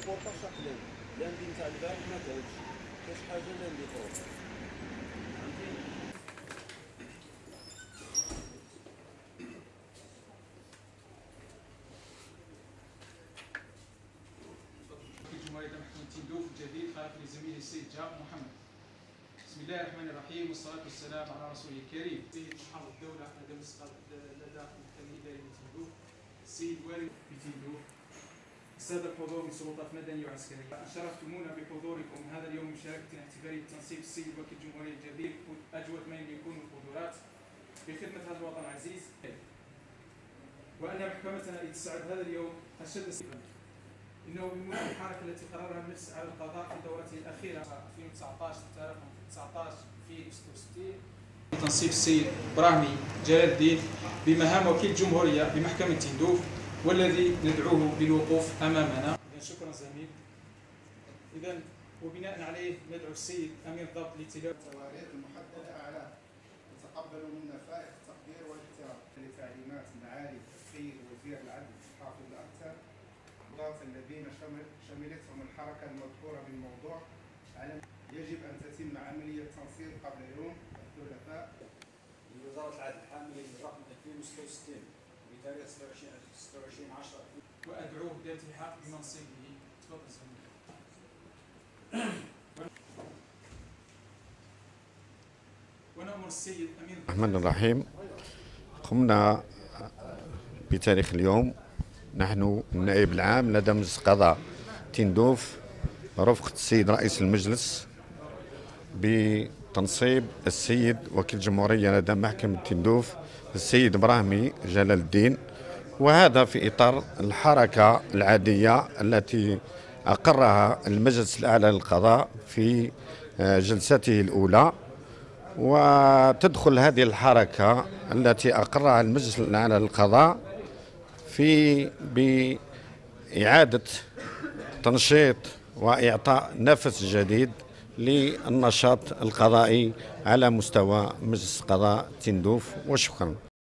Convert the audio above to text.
بورطاج قليل، لاندي نتاع البارح ما كانش، كاش حاجه لاندي فوق، فهمتي؟ الجمهورية محكمة تندوف الجديد خلف لزميلي السيد جاب محمد. بسم الله الرحمن الرحيم والصلاة والسلام على رسوله الكريم. السيد محافظ الدولة لدى المحكمة الإدارية بتندوف، السيد والي بتندوف، السادة الحضور من سلطات مدنية وعسكرية، شرفتمونا بحضوركم هذا اليوم مشاركة احتفالية تنصيب السيد وكيل الجمهورية الجديد أجود من يكون القدرات بخدمة هذا الوطن العزيز، وأن محكمتنا إذ تسعد هذا اليوم أشد إنه بموجب الحركة التي قررها المجلس على القضاء في دورته الأخيرة 2019 في 66 تنصيب السيد براهمي جلال الدين بمهام وكيل الجمهورية بمحكمة تندوف، والذي ندعوه للوقوف أمامنا. شكرا زميل. إذا وبناء عليه ندعو السيد أمين الضبط لتلاوة التواريخ المحددة أعلاه. تقبلوا منا فائق التقدير والاحترام لتعليمات معالي السيد وزير العدل حافظ الأكثر الذين شملتهم الحركة المذكورة بالموضوع. يجب أن تتم عملية تنصيب قبل يوم الثلاثاء لوزارة العدل حاملا برقم 2066 بتاريخ 26/10 وأدعوه للالتحاق بمنصبه. تفضل زميلي. ونأمر السيد أمين الرحمن الرحيم. قمنا بتاريخ اليوم نحن النائب العام لدى مجلس قضاء تندوف رفقة السيد رئيس المجلس بتنصيب السيد وكيل الجمهورية لدى محكمة تندوف السيد براهمي جلال الدين، وهذا في إطار الحركة العادية التي أقرها المجلس الأعلى للقضاء في جلسته الأولى. وتدخل هذه الحركة التي أقرها المجلس الأعلى للقضاء بإعادة تنشيط وإعطاء نفس جديد للنشاط القضائي على مستوى مجلس قضاء تندوف. وشكرا.